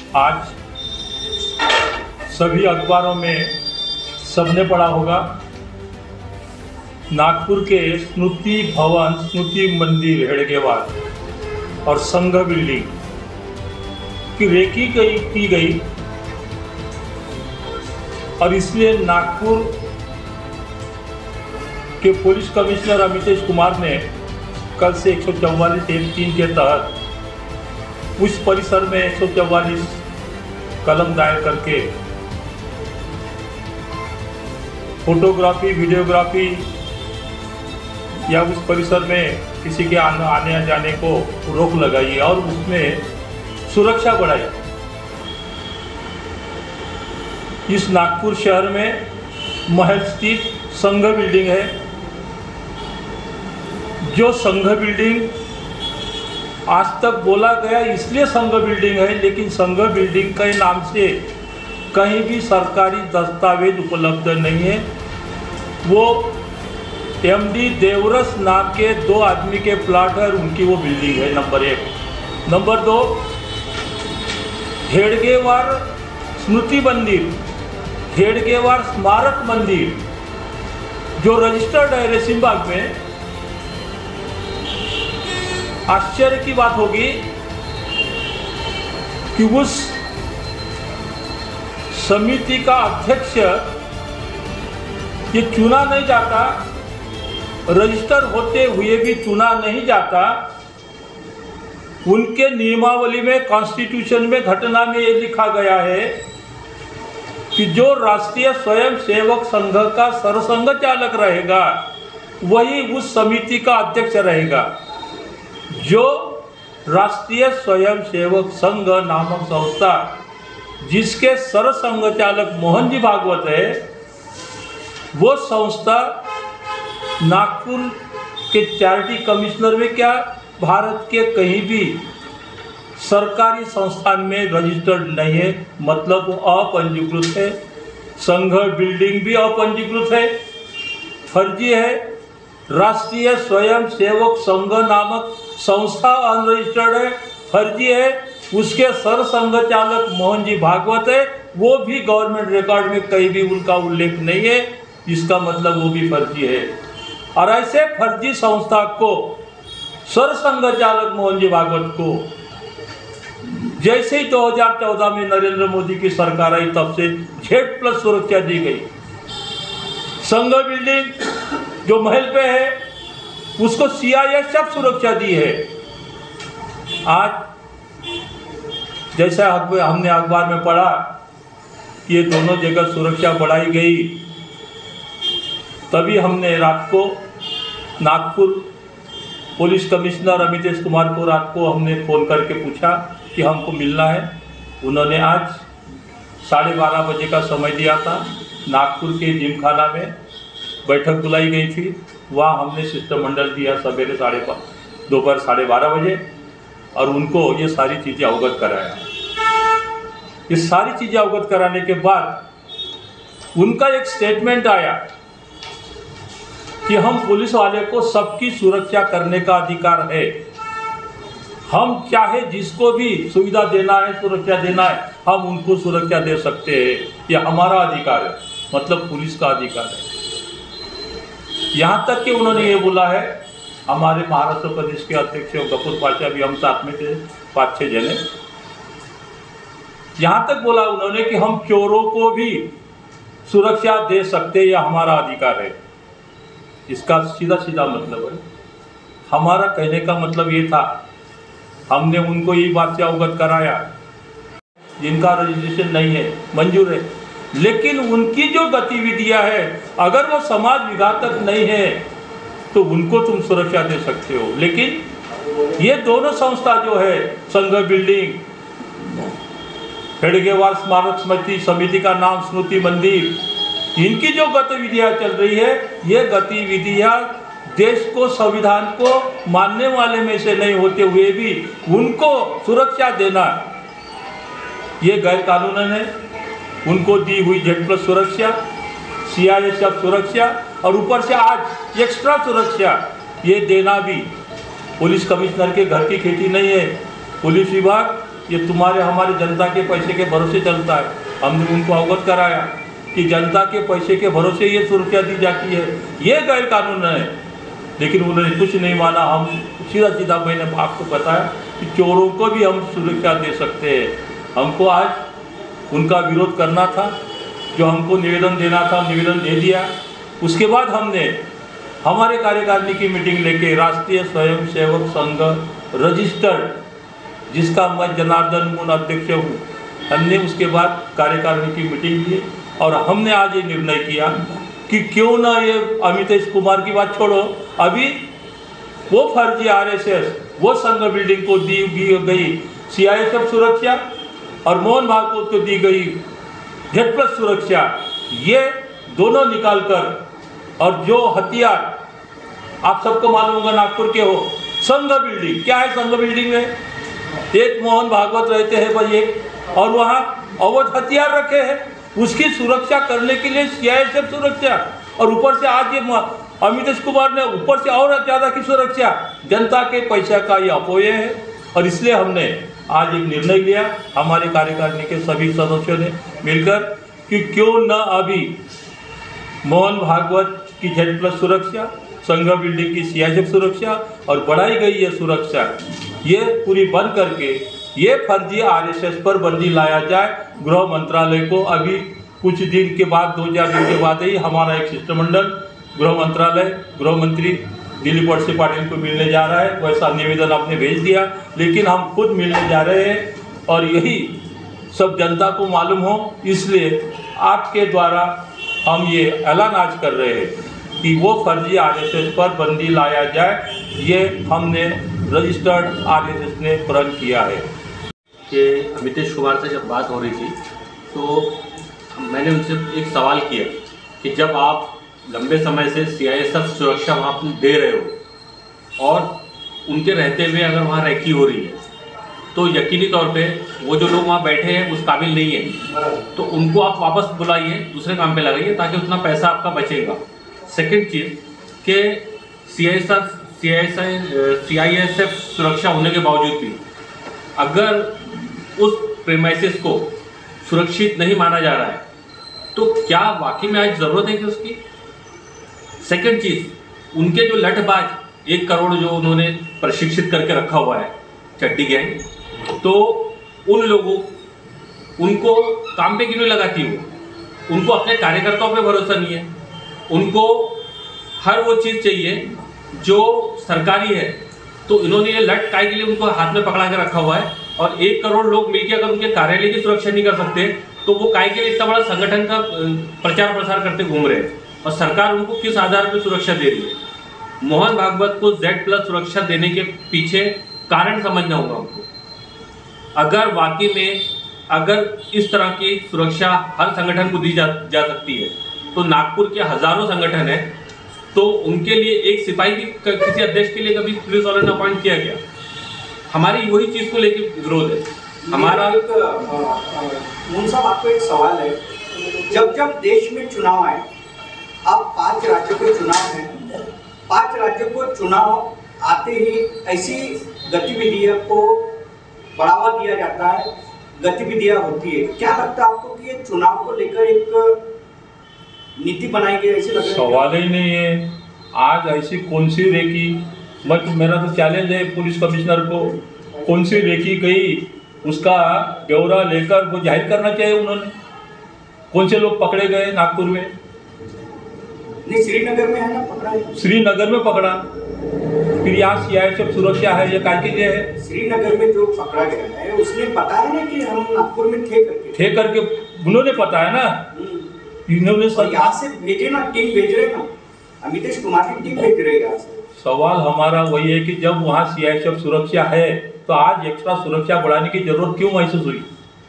आज सभी अखबारों में सबने पढ़ा होगा, नागपुर के स्मृति भवन, स्मृति मंदिर हेडगेवार और संघ बिल्डिंग की रेकी की गई और इसलिए नागपुर के पुलिस कमिश्नर अमितेश कुमार ने कल से 144(3) के तहत उस परिसर में 144 कलम दायर करके फोटोग्राफी, वीडियोग्राफी या उस परिसर में किसी के आने जाने को रोक लगाई और उसमें सुरक्षा बढ़ाई। इस नागपुर शहर में महल स्थित संघ बिल्डिंग है, जो संघ बिल्डिंग आज तक बोला गया इसलिए संघ बिल्डिंग है, लेकिन संघ बिल्डिंग के नाम से कहीं भी सरकारी दस्तावेज उपलब्ध नहीं है। वो एमडी देवरस नाम के 2 आदमी के प्लाट है, उनकी वो बिल्डिंग है, नंबर 1। नंबर 2, हेडगेवार स्मृति मंदिर, हेडगेवार स्मारक मंदिर जो रजिस्टर्ड है रेशीमबाग में। आश्चर्य की बात होगी कि उस समिति का अध्यक्ष ये चुना नहीं जाता, रजिस्टर होते हुए भी चुना नहीं जाता। उनके नियमावली में, कॉन्स्टिट्यूशन में, घटना में ये लिखा गया है कि जो राष्ट्रीय स्वयंसेवक संघ का सरसंघ चालक रहेगा वही उस समिति का अध्यक्ष रहेगा। जो राष्ट्रीय स्वयंसेवक संघ नामक संस्था जिसके सरसंघ चालक मोहन जी भागवत है, वो संस्था नागपुर के चैरिटी कमिश्नर में क्या, भारत के कहीं भी सरकारी संस्थान में रजिस्टर्ड नहीं है, मतलब वो अपंजीकृत है। संघ बिल्डिंग भी अपंजीकृत है, फर्जी है। राष्ट्रीय स्वयंसेवक संघ नामक संस्था अनरजिस्टर्ड है, फर्जी है। उसके सरसंघ चालक मोहन जी भागवत है, वो भी गवर्नमेंट रिकॉर्ड में कहीं भी उनका उल्लेख नहीं है, इसका मतलब वो भी फर्जी है। और ऐसे फर्जी संस्था को, सरसंघ चालक मोहन जी भागवत को, जैसे ही 2014 में नरेंद्र मोदी की सरकार आई तब से Z+ सुरक्षा दी गई। संघ बिल्डिंग जो महल पे है उसको CISF सुरक्षा दी है। आज जैसा हमने अखबार में पढ़ा कि ये दोनों जगह सुरक्षा बढ़ाई गई, तभी हमने रात को नागपुर पुलिस कमिश्नर अमितेश कुमार को रात को हमने फ़ोन करके पूछा कि हमको मिलना है। उन्होंने आज 12:30 बजे का समय दिया था। नागपुर के जिमखाना में बैठक बुलाई गई थी, वहाँ हमने शिष्टमंडल दिया सवेरे दोपहर 12:30 बजे और उनको ये सारी चीज़ें अवगत कराया। ये सारी चीज़ें अवगत कराने के बाद उनका एक स्टेटमेंट आया कि हम पुलिस वाले को सबकी सुरक्षा करने का अधिकार है, हम चाहे जिसको भी सुविधा देना है, सुरक्षा देना है, हम उनको सुरक्षा दे सकते हैं, यह हमारा अधिकार है, मतलब पुलिस का अधिकार है। यहाँ तक कि उन्होंने ये बोला है, हमारे महाराष्ट्र प्रदेश के अध्यक्ष गफूर पाशा भी हम साथ में थे, 5-6 जने। यहाँ तक बोला उन्होंने कि हम चोरों को भी सुरक्षा दे सकते, यह हमारा अधिकार है। इसका सीधा सीधा मतलब है, हमारा कहने का मतलब ये था, हमने उनको ये बात से अवगत कराया जिनका रजिस्ट्रेशन नहीं है, मंजूर है, लेकिन उनकी जो गतिविधियां है अगर वो समाज विघातक नहीं है तो उनको तुम सुरक्षा दे सकते हो। लेकिन ये दोनों संस्था जो है, संघ बिल्डिंग, हेडगेवार स्मारक समिति का नाम स्मृति मंदिर, इनकी जो गतिविधियां चल रही है, ये गतिविधियां देश को, संविधान को मानने वाले में से नहीं होते हुए भी उनको सुरक्षा देना ये गैर कानूनन है। उनको दी हुई Z+ सुरक्षा, CISF सुरक्षा और ऊपर से आज एक्स्ट्रा सुरक्षा ये देना भी पुलिस कमिश्नर के घर की खेती नहीं है। पुलिस विभाग ये तुम्हारे हमारे जनता के पैसे के भरोसे चलता है। हमने उनको अवगत कराया कि जनता के पैसे के भरोसे ये सुरक्षा दी जाती है, ये गैर कानून है, लेकिन उन्होंने कुछ नहीं माना। हम सीधा सीधा मैंने आपको बताया कि चोरों को भी हम सुरक्षा दे सकते हैं। हमको आज उनका विरोध करना था, जो हमको निवेदन देना था निवेदन दे दिया। उसके बाद हमने हमारे कार्यकारिणी की मीटिंग लेके राष्ट्रीय स्वयंसेवक संघ रजिस्टर्ड, जिसका मैं जनार्दन मून अध्यक्ष हूँ, हमने उसके बाद कार्यकारिणी की मीटिंग की और हमने आज ये निर्णय किया कि क्यों ना ये अमितेश कुमार की बात छोड़ो, अभी वो फर्जी आरएसएस वो संघ बिल्डिंग को दी गई सीआईएसएफ सुरक्षा और मोहन भागवत को दी गई Z+ सुरक्षा, ये दोनों निकालकर, और जो हथियार आप सबको मालूम होगा नागपुर के हो, संघ बिल्डिंग क्या है, संघ बिल्डिंग में एक मोहन भागवत रहते हैं भाई एक, और वहाँ अवैध हथियार रखे हैं, उसकी सुरक्षा करने के लिए सीआईएसएफ सुरक्षा, और ऊपर से आज ये अमितेश कुमार ने ऊपर से और ज़्यादा की सुरक्षा। जनता के पैसा का ये अपव्यय है, और इसलिए हमने आज एक निर्णय लिया हमारे कार्यकारिणी के सभी सदस्यों ने मिलकर कि क्यों न अभी मोहन भागवत की Z+ सुरक्षा, संघ बिल्डिंग की सीआईएसएफ सुरक्षा और बढ़ाई गई ये सुरक्षा, ये पूरी बंद करके ये फर्जी आरएसएस पर बंदी लाया जाए। गृह मंत्रालय को अभी कुछ दिन के बाद 2-4 दिन के बाद ही हमारा एक शिष्टमंडल गृह मंत्रालय गृह मंत्री दिलीप वळसे पाटिल को मिलने जा रहा है। वैसा निवेदन आपने भेज दिया, लेकिन हम खुद मिलने जा रहे हैं और यही सब जनता को मालूम हो, इसलिए आपके द्वारा हम ये ऐलान आज कर रहे हैं कि वो फर्जी आरएसएस पर बंदी लाया जाए। ये हमने रजिस्टर्ड आरएसएस ने प्रण किया है। कि अमितेश कुमार से जब बात हो रही थी तो मैंने उनसे एक सवाल किया कि जब आप लंबे समय से सीआईएसएफ सुरक्षा वहाँ दे रहे हो और उनके रहते हुए अगर वहाँ रैकी हो रही है, तो यकीनी तौर पे वो जो लोग वहाँ बैठे हैं उस काबिल नहीं है, तो उनको आप वापस बुलाइए, दूसरे काम पे लगाइए, ताकि उतना पैसा आपका बचेगा। सेकंड चीज़ कि सीआईएसएफ सुरक्षा होने के बावजूद भी अगर उस प्रेमाइसिस को सुरक्षित नहीं माना जा रहा है, तो क्या वाकई में आज ज़रूरत है कि उसकी? सेकंड चीज़, उनके जो लठबाज 1 करोड़ जो उन्होंने प्रशिक्षित करके रखा हुआ है चड्डी गैंग, तो उन लोगों उनको काम पे क्यों नहीं लगाती हो? उनको अपने कार्यकर्ताओं पे भरोसा नहीं है, उनको हर वो चीज़ चाहिए जो सरकारी है, तो इन्होंने ये लट काय के लिए उनको हाथ में पकड़ा के रखा हुआ है। और 1 करोड़ लोग मिलकर अगर उनके कार्यालय की सुरक्षा नहीं कर सकते, तो वो काय के लिए इतना बड़ा संगठन का प्रचार प्रसार करते घूम रहे हैं, और सरकार उनको किस आधार पर सुरक्षा दे रही है? मोहन भागवत को Z+ सुरक्षा देने के पीछे कारण समझना होगा हमको। अगर वाकई में अगर इस तरह की सुरक्षा हर संगठन को दी जा सकती है, तो नागपुर के हजारों संगठन है, तो उनके लिए एक सिपाही भी किसी अध्यक्ष के लिए कभी पुलिस वालों ने अपॉइंट किया गया? हमारी वही चीज़ को लेकर विरोध है हमारा। मून साहब, आपको एक सवाल है, जब जब देश में चुनाव आए, अब 5 राज्यों के चुनाव हैं, 5 राज्यों को चुनाव आते ही ऐसी गतिविधियों को बढ़ावा दिया जाता है, गतिविधियां होती है। क्या लगता है आपको कि ये चुनाव को लेकर एक नीति बनाई गई? ऐसे लग रहा है सवाल ही नहीं है। आज ऐसी कौन सी रेकी, मेरा तो चैलेंज है पुलिस कमिश्नर को, कौन सी रेकी गई उसका ब्यौरा लेकर वो जाहिर करना चाहिए। उन्होंने कौन से लोग पकड़े गए नागपुर में? नहीं, श्रीनगर में है ना पकड़ा है। श्रीनगर में पकड़ा, फिर यहाँ सीआईएसएफ सुरक्षा है, ये काय के लिए है? श्रीनगर में जो पकड़ा गया है उसने पता है ना कि हम नागपुर में थे करके उन्होंने पता है ना, इन्होंने यहाँ से भेजे ना, टीम भेज रहे ना, अमितेश कुमार की टीम भेज रही है यहाँ से। सवाल हमारा वही है कि जब वहाँ सीआईएसएफ सुरक्षा है, तो आज एक्स्ट्रा सुरक्षा बढ़ाने की जरूरत क्यों महसूस हुई?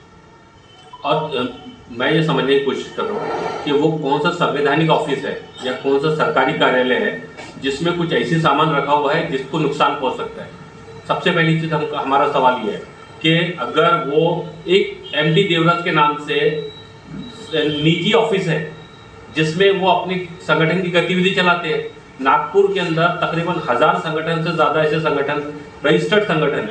और मैं ये समझने की कोशिश कर रहा हूँ कि वो कौन सा संवैधानिक ऑफिस है या कौन सा सरकारी कार्यालय है जिसमें कुछ ऐसी सामान रखा हुआ है जिसको नुकसान पहुँच सकता है। सबसे पहली चीज़ हमारा सवाल ये है कि अगर वो एक MD देवराज के नाम से निजी ऑफिस है जिसमें वो अपनी संगठन की गतिविधि चलाते हैं, नागपुर के अंदर तकरीबन 1000 संगठन से ज़्यादा ऐसे संगठन रजिस्टर्ड संगठन है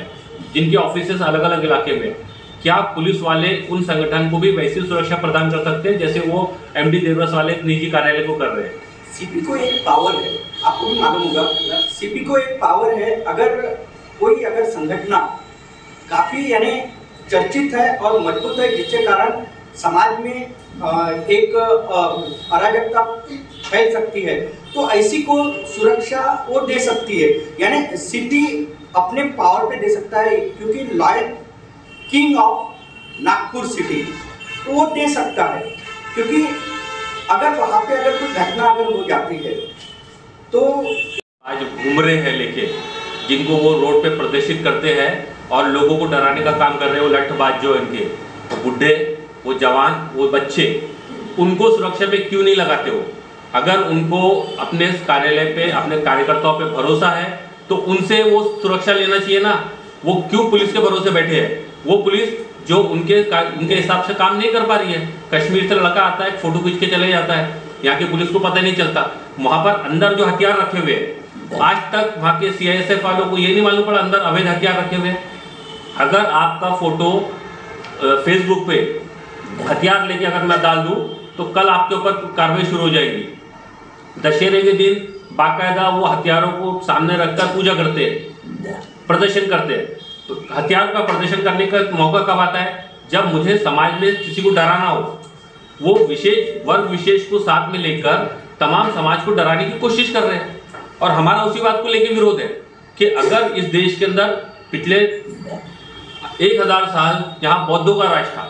जिनके ऑफिसेस अलग अलग इलाके में, क्या पुलिस वाले उन संगठन को भी वैसी सुरक्षा प्रदान कर सकते हैं जैसे वो एमडी देवरस वाले एक निजी कार्यालय को कर रहे हैं? सीपी को एक पावर है, आपको भी मालूम होगा, सीपी को एक पावर है। अगर संगठन काफी यानी चर्चित है और मजबूत है, जिसके कारण समाज में एक अराजकता फैल सकती है, तो ऐसी को सुरक्षा वो दे सकती है, यानी सिटी अपने पावर पे दे सकता है, क्योंकि loyal king of Nagpur city तो वो दे सकता है। क्योंकि अगर वहाँ पे अगर कोई घटना अगर हो जाती है तो आज घूम रहे हैं लेके, जिनको वो रोड पे प्रदर्शित करते हैं और लोगों को डराने का काम कर रहे हैं, वो लठबाज जो इनके, वो बुढ़े, वो जवान, वो बच्चे, उनको सुरक्षा पे क्यों नहीं लगाते हो? अगर उनको अपने कार्यालय पे, अपने कार्यकर्ताओं पे भरोसा है तो उनसे वो सुरक्षा लेना चाहिए ना। वो क्यों पुलिस के भरोसे बैठे हैं? वो पुलिस जो उनके हिसाब से काम नहीं कर पा रही है। कश्मीर से लड़का आता है, फोटो खींच के चले जाता है, यहाँ की पुलिस को पता नहीं चलता। वहाँ पर अंदर जो हथियार रखे हुए हैं, आज तक वहाँ के CISF वालों को ये नहीं मालूम पड़ा अंदर अवैध हथियार रखे हुए हैं। अगर आपका फोटो फेसबुक पे हथियार लेके अगर मैं डाल दूं तो कल आपके ऊपर कार्रवाई शुरू हो जाएगी। दशहरे के दिन बाकायदा वो हथियारों को सामने रखकर पूजा करते हैं, प्रदर्शन करते हैं। तो हथियार का प्रदर्शन करने का मौका कब आता है? जब मुझे समाज में किसी को डराना हो। वो विशेष वर्ग विशेष को साथ में लेकर तमाम समाज को डराने की कोशिश कर रहे हैं, और हमारा उसी बात को लेकर विरोध है कि अगर इस देश के अंदर पिछले 1000 साल जहाँ बौद्धों का राज था,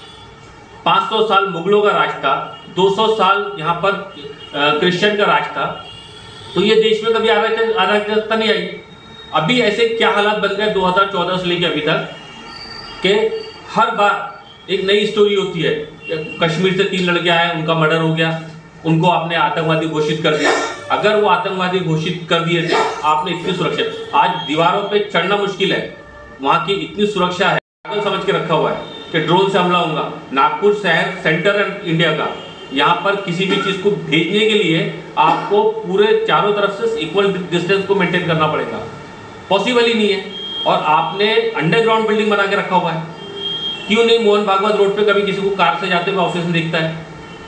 500 साल मुगलों का राज था, 200 साल यहाँ पर क्रिश्चियन का राज था, तो ये देश में कभी अराजकता नहीं आई। अभी ऐसे क्या हालात बन गए 2014 से लेकर अभी तक कि हर बार एक नई स्टोरी होती है। कश्मीर से 3 लड़के आए, उनका मर्डर हो गया, उनको आपने आतंकवादी घोषित कर दिया। अगर वो आतंकवादी घोषित कर दिए थे, आपने इतनी सुरक्षा, आज दीवारों पे चढ़ना मुश्किल है, वहाँ की इतनी सुरक्षा है, पागल समझ के रखा हुआ है कि ड्रोन से हमला होगा। नागपुर शहर सेंटर है इंडिया का, यहाँ पर किसी भी चीज़ को भेजने के लिए आपको पूरे चारों तरफ से इक्वल डिस्टेंस को मेंटेन करना पड़ेगा, पॉसिबल ही नहीं है। और आपने अंडरग्राउंड बिल्डिंग बना के रखा हुआ है। क्यों नहीं मोहन भागवत रोड पे कभी किसी को कार से जाते हुए ऑफिस में दिखता है?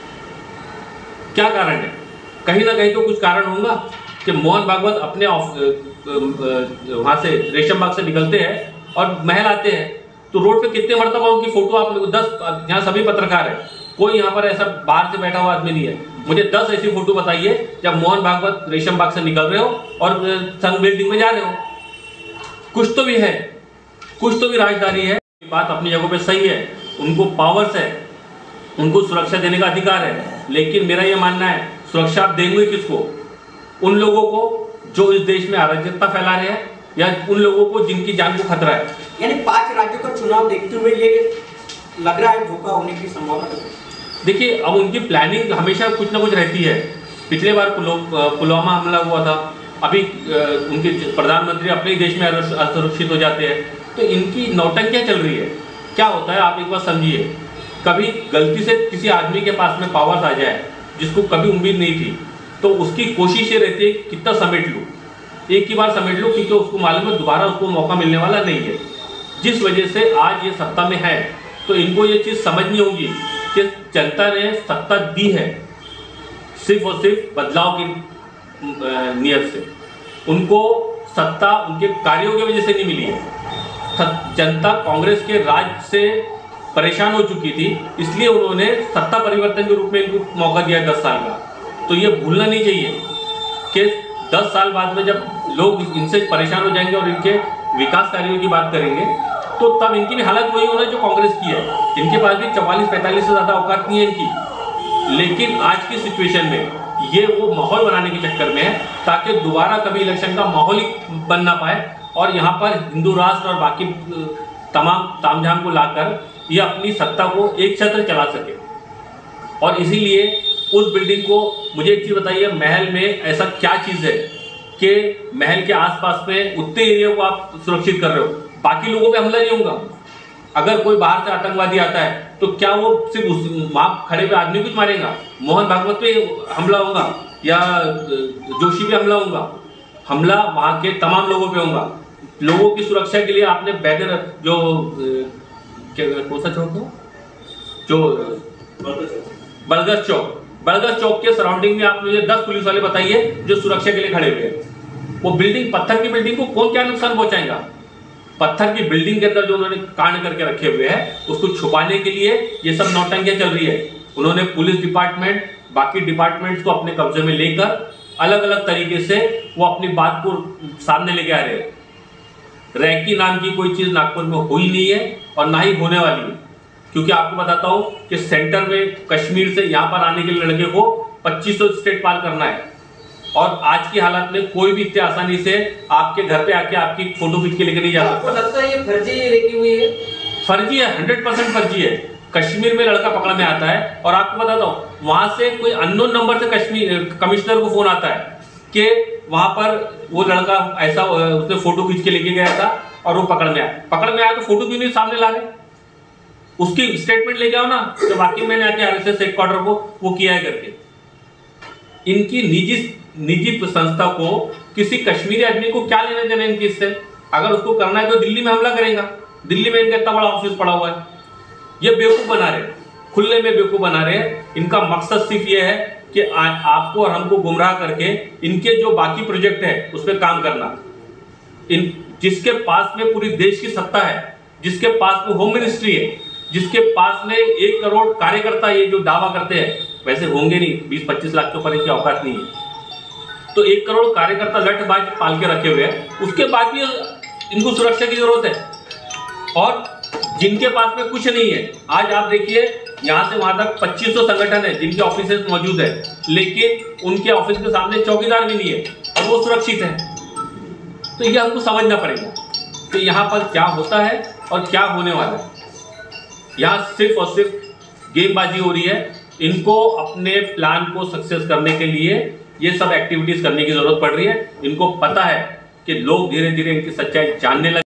क्या कारण है? कहीं ना कहीं तो कुछ कारण होगा कि मोहन भागवत अपने वहाँ से रेशम बाग से निकलते हैं और महल आते हैं, तो रोड पे कितने मरतबा उनकी फोटो आप 10, यहाँ सभी पत्रकार है, कोई यहाँ पर ऐसा बाहर से बैठा हुआ आदमी नहीं है। मुझे 10 ऐसी फोटो बताइए जब मोहन भागवत रेशम बाग से निकल रहे हो और संघ बिल्डिंग में जा रहे हो। कुछ तो भी है, कुछ तो भी राजधानी है। बात अपनी जगह पे सही है, उनको पावर्स है, उनको सुरक्षा देने का अधिकार है, लेकिन मेरा ये मानना है सुरक्षा आप देंगे किसको? उन लोगों को जो इस देश में अराजकता फैला रहे हैं, या उन लोगों को जिनकी जान को खतरा है। यानी 5 राज्यों का चुनाव देखते हुए ये लग रहा है धोखा होने की संभावना है। देखिए, अब उनकी प्लानिंग हमेशा कुछ ना कुछ रहती है। पिछले बार पुलवामा हमला हुआ था, अभी उनके प्रधानमंत्री अपने ही देश में असुरक्षित हो जाते हैं, तो इनकी नौटंकियाँ चल रही है। क्या होता है आप एक बार समझिए, कभी गलती से किसी आदमी के पास में पावर्स आ जाए जिसको कभी उम्मीद नहीं थी, तो उसकी कोशिश ये रहती है कितना समेट लूँ, एक ही बार समेट लूँ, क्योंकि उसको मालूम है दोबारा उसको मौका मिलने वाला नहीं है। जिस वजह से आज ये सत्ता में है, तो इनको ये चीज़ समझनी होगी कि जनता ने सत्ता दी है सिर्फ और सिर्फ बदलाव की नियत से। उनको सत्ता उनके कार्यों की वजह से नहीं मिली है। जनता कांग्रेस के राज से परेशान हो चुकी थी, इसलिए उन्होंने सत्ता परिवर्तन के रूप में इनको मौका दिया 10 साल का। तो ये भूलना नहीं चाहिए कि 10 साल बाद में जब लोग इनसे परेशान हो जाएंगे और इनके विकास कार्यों की बात करेंगे, तो तब इनकी भी हालत वही होना जो कांग्रेस की है। इनके पास भी 44-45 से ज़्यादा औकात नहीं है इनकी, लेकिन आज की सिचुएशन में ये वो माहौल बनाने के चक्कर में है ताकि दोबारा कभी इलेक्शन का माहौल ही बन ना पाए, और यहाँ पर हिंदू राष्ट्र और बाकी तमाम तामझाम को लाकर ये अपनी सत्ता को एक छत्र चला सके। और इसीलिए उस बिल्डिंग को, मुझे एक चीज़ बताइए, महल में ऐसा क्या चीज़ है कि महल के आसपास में उतने एरिया को आप सुरक्षित कर रहे हो, बाकी लोगों पे हमला नहीं होगा? अगर कोई बाहर से आतंकवादी आता है तो क्या वो सिर्फ उस वहाँ खड़े हुए आदमी को मारेगा? मोहन भागवत पे हमला होगा या जोशी पे हमला होगा? हमला वहाँ के तमाम लोगों पे होगा। लोगों की सुरक्षा के लिए आपने बैगर जो कौन सा चौक है जो बरगद चौक के सराउंडिंग में आप मुझे 10 पुलिस वाले बताइए जो सुरक्षा के लिए खड़े हुए हैं। वो बिल्डिंग, पत्थर की बिल्डिंग को कौन क्या नुकसान पहुंचाएगा? पत्थर की बिल्डिंग के अंदर जो उन्होंने कांड करके रखे हुए हैं उसको छुपाने के लिए ये सब नौटंकियां चल रही है। उन्होंने पुलिस डिपार्टमेंट, बाकी डिपार्टमेंट्स को अपने कब्जे में लेकर अलग अलग तरीके से वो अपनी बात को सामने लेके आ रहे हैं। रैकी नाम की कोई चीज नागपुर में हुई नहीं है और ना ही होने वाली है, क्योंकि आपको बताता हूं कि सेंटर में कश्मीर से यहां पर आने के लिए लड़के को 2500 स्टेट पार करना है और आज की हालत में कोई भी इतने आसानी से आपके घर पे आके आपकी फोटो खींच के लेके नहीं जा सकता। आपको लगता है ये फर्जी रेकी हुई है? फर्जी है, 100% फर्जी है। कश्मीर में लड़का पकड़ में आता है और आपको बताता हूं वहां से कोई अननोन नंबर से कमिश्नर को फोन आता है कि वहां पर वो लड़का ऐसा उसने फोटो खींच के लेके गया था और वो पकड़ में आया तो फोटो क्यों नहीं सामने ला रहे? उसकी स्टेटमेंट लेके आओ ना तो वाकई मैंने आके आरएसएस हेडक्वार्टर को वो किया है करके। इनकी निजी संस्था को किसी कश्मीरी आदमी को क्या लेना देना इनकी इससे? अगर उसको करना है तो दिल्ली में हमला करेगा। दिल्ली में इनका इतना बड़ा ऑफिस पड़ा हुआ है। ये बेवकूफ बना रहे, खुले में बेवकूफ बना रहे। इनका मकसद सिर्फ ये है कि आपको और हमको गुमराह करके इनके जो बाकी प्रोजेक्ट है उस पर काम करना। इन जिसके पास में पूरी देश की सत्ता है, जिसके पास में होम मिनिस्ट्री है, जिसके पास में 1 करोड़ कार्यकर्ता ये जो दावा करते हैं, वैसे होंगे नहीं, 20-25 लाख के ऊपर इनकी औकात नहीं है, तो 1 करोड़ कार्यकर्ता लठबाज पाल के रखे हुए हैं, उसके बाद भी इनको सुरक्षा की जरूरत है। और जिनके पास में कुछ नहीं है, आज आप देखिए यहां से वहां तक 2500 संगठन है जिनके ऑफिस मौजूद है, लेकिन उनके ऑफिस के सामने चौकीदार भी नहीं है और वो सुरक्षित है। तो ये हमको समझना पड़ेगा कि यहाँ पर क्या होता है और क्या होने वाला है। यहाँ सिर्फ और सिर्फ गेमबाजी हो रही है। इनको अपने प्लान को सक्सेस करने के लिए ये सब एक्टिविटीज करने की जरूरत पड़ रही है। इनको पता है कि लोग धीरे धीरे इनकी सच्चाई जानने लगे।